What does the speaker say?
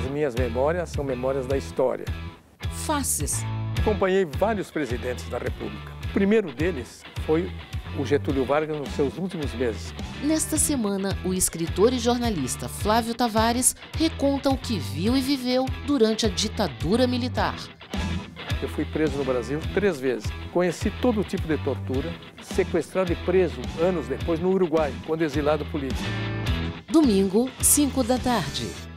minhas memórias são memórias da história. Faces. Acompanhei vários presidentes da República. O primeiro deles foi o Getúlio Vargas nos seus últimos meses. Nesta semana, o escritor e jornalista Flávio Tavares reconta o que viu e viveu durante a ditadura militar. Eu fui preso no Brasil 3 vezes. Conheci todo tipo de tortura, sequestrado e preso anos depois no Uruguai, quando exilado político. Domingo, 5 da tarde.